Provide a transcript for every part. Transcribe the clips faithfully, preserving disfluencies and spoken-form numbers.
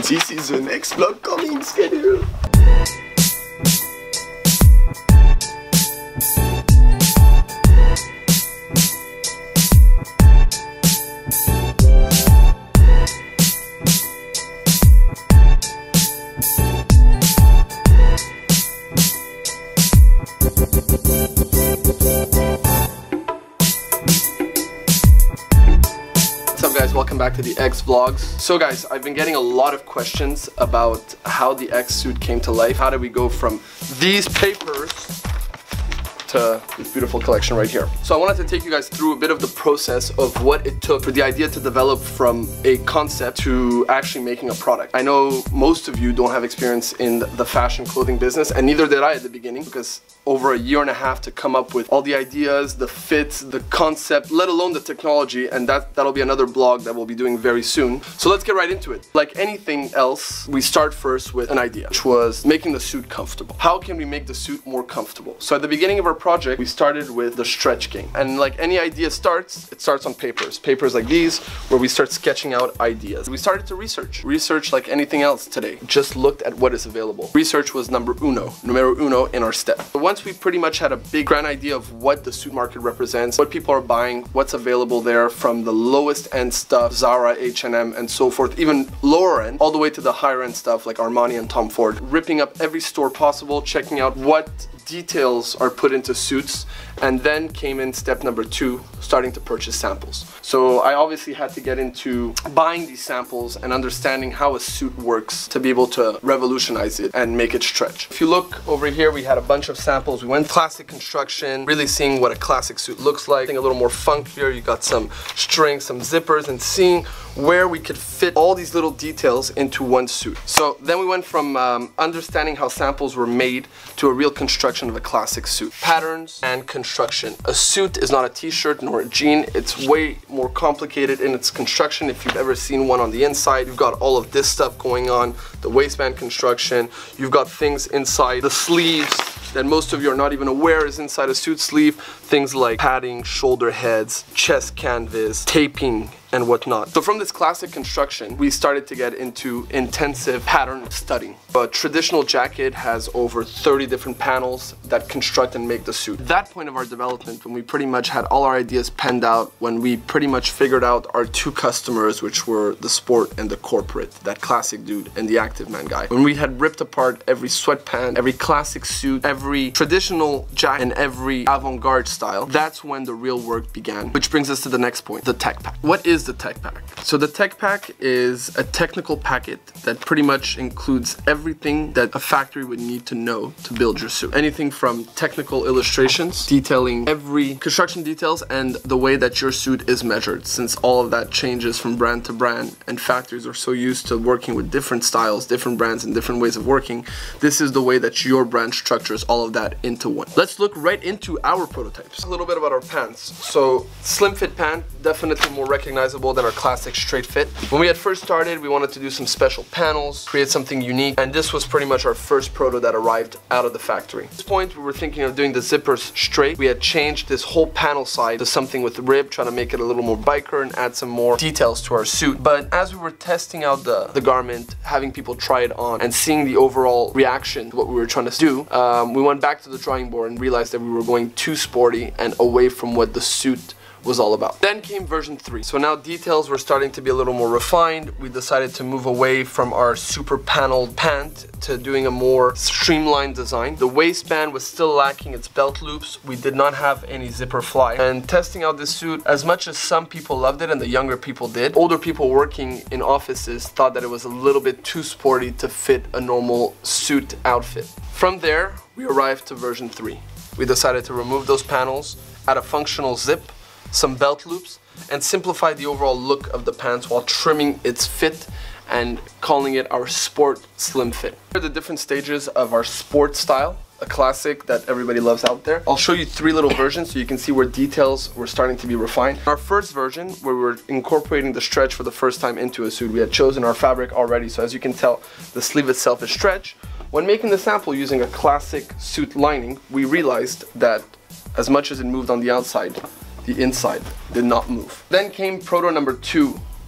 This is the next vlog coming schedule. Guys, welcome back to the X Vlogs. So guys, I've been getting a lot of questions about how the X suit came to life. How did we go from these papers to this beautiful collection right here? So I wanted to take you guys through a bit of the process of what it took for the idea to develop from a concept to actually making a product. I know most of you don't have experience in the fashion clothing business, and neither did I at the beginning, because over a year and a half to come up with all the ideas, the fits, the concept, let alone the technology, and that, that'll be another blog that we'll be doing very soon. So let's get right into it. Like anything else, we start first with an idea, which was making the suit comfortable. How can we make the suit more comfortable? So at the beginning of our project, we started with the stretch game. And like any idea starts, it starts on papers. Papers like these, where we start sketching out ideas. We started to research. Research like anything else today. Just looked at what is available. Research was number uno, numero uno in our step. Once we pretty much had a big grand idea of what the suit market represents, what people are buying, what's available there, from the lowest end stuff, Zara, H and M, and so forth, even lower end, all the way to the higher end stuff like Armani and Tom Ford. Ripping up every store possible, checking out what details are put into suits, and then came in step number two, starting to purchase samples. So I obviously had to get into buying these samples and understanding how a suit works to be able to revolutionize it and make it stretch. If you look over here, we had a bunch of samples. We went classic construction, really seeing what a classic suit looks like, a little more funkier. You got some strings, some zippers, and seeing where we could fit all these little details into one suit. So then we went from um, understanding how samples were made to a real construction of a classic suit. Patterns and construction. A suit is not a t-shirt nor a jean. It's way more complicated in its construction. If you've ever seen one on the inside, you've got all of this stuff going on, the waistband construction. You've got things inside the sleeves that most of you are not even aware is inside a suit sleeve. Things like padding, shoulder heads, chest canvas, taping, and whatnot. So from this classic construction, we started to get into intensive pattern studying. A traditional jacket has over thirty different panels that construct and make the suit. At that point of our development, when we pretty much had all our ideas penned out, when we pretty much figured out our two customers, which were the sport and the corporate, that classic dude and the active man guy. When we had ripped apart every sweatpant, every classic suit, every traditional jacket, and every avant-garde style, that's when the real work began. Which brings us to the next point, the tech pack. What is the tech pack? So the tech pack is a technical packet that pretty much includes everything that a factory would need to know to build your suit. Anything from technical illustrations, detailing every construction details and the way that your suit is measured, since all of that changes from brand to brand and factories are so used to working with different styles, different brands, and different ways of working. This is the way that your brand structures all of that into one. Let's look right into our prototypes. A little bit about our pants. So slim fit pant, definitely more recognizable than our classic straight fit. When we had first started, we wanted to do some special panels, create something unique, and this was pretty much our first proto that arrived out of the factory. At this point, we were thinking of doing the zippers straight. We had changed this whole panel side to something with rib, trying to make it a little more biker and add some more details to our suit. But as we were testing out the, the garment, having people try it on, and seeing the overall reaction to what we were trying to do, um, we went back to the drawing board and realized that we were going too sporty and away from what the suit was all about. Then came version three. So now details were starting to be a little more refined. We decided to move away from our super paneled pant to doing a more streamlined design. The waistband was still lacking its belt loops. We did not have any zipper fly. And testing out this suit, as much as some people loved it and the younger people did, older people working in offices thought that it was a little bit too sporty to fit a normal suit outfit. From there, we arrived to version three. We decided to remove those panels, add a functional zip, some belt loops, and simplify the overall look of the pants while trimming its fit and calling it our sport slim fit. Here are the different stages of our sport style, a classic that everybody loves out there. I'll show you three little versions so you can see where details were starting to be refined. Our first version, where we were incorporating the stretch for the first time into a suit, we had chosen our fabric already, so as you can tell, the sleeve itself is stretch. When making the sample using a classic suit lining, we realized that as much as it moved on the outside, the inside did not move. Then came proto number two,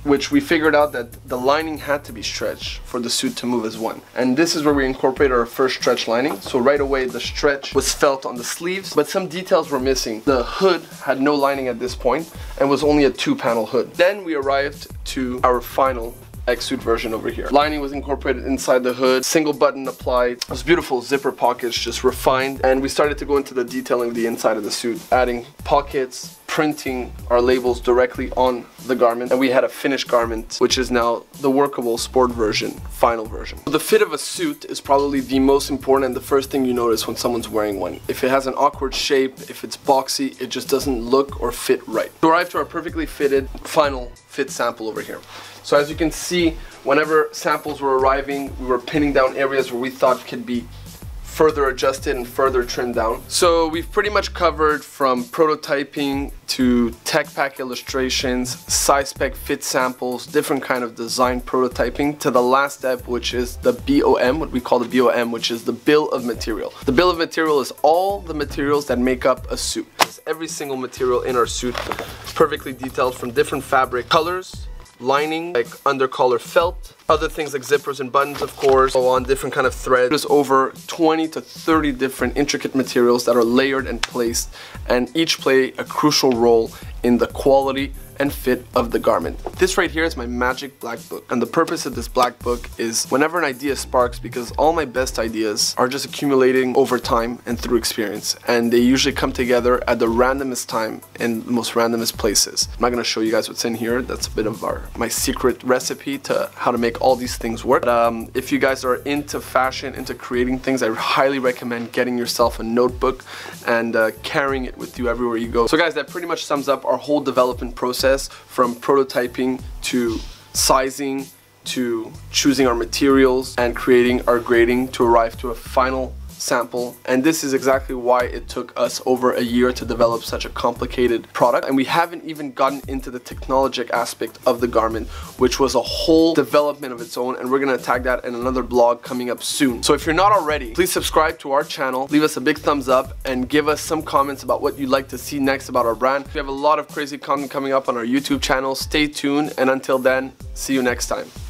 which we figured out that the lining had to be stretched for the suit to move as one. And this is where we incorporated our first stretch lining. So right away the stretch was felt on the sleeves, but some details were missing. The hood had no lining at this point and was only a two panel hood. Then we arrived to our final X-Suit version over here. Lining was incorporated inside the hood, single button applied. Those beautiful zipper pockets just refined, and we started to go into the detailing of the inside of the suit, adding pockets, printing our labels directly on the garment, and we had a finished garment, which is now the workable sport version, final version. The fit of a suit is probably the most important and the first thing you notice when someone's wearing one. If it has an awkward shape, if it's boxy, it just doesn't look or fit right. We arrived to our perfectly fitted final fit sample over here. So as you can see, whenever samples were arriving, we were pinning down areas where we thought could be further adjusted and further trimmed down. So we've pretty much covered from prototyping to tech pack illustrations, size spec fit samples, different kind of design prototyping, to the last step, which is the B O M, what we call the B O M, which is the bill of material. The bill of material is all the materials that make up a suit. It's every single material in our suit, perfectly detailed from different fabric colors, lining, like undercollar felt, other things like zippers and buttons, of course, on different kind of threads. There's over twenty to thirty different intricate materials that are layered and placed, and each play a crucial role in the quality and fit of the garment. This right here is my magic black book, and the purpose of this black book is whenever an idea sparks, because all my best ideas are just accumulating over time and through experience, and they usually come together at the randomest time in the most randomest places. I'm not gonna show you guys what's in here. That's a bit of our my secret recipe to how to make all these things work. But, um, if you guys are into fashion, into creating things, I highly recommend getting yourself a notebook and uh, carrying it with you everywhere you go. So guys, that pretty much sums up our whole development process, from prototyping to sizing to choosing our materials and creating our grading to arrive to a final sample. And this is exactly why it took us over a year to develop such a complicated product, and we haven't even gotten into the technologic aspect of the garment, which was a whole development of its own, and we're gonna attack that in another blog coming up soon. So if you're not already, please subscribe to our channel, leave us a big thumbs up, and give us some comments about what you'd like to see next about our brand. We have a lot of crazy content coming up on our YouTube channel. Stay tuned, and until then, see you next time.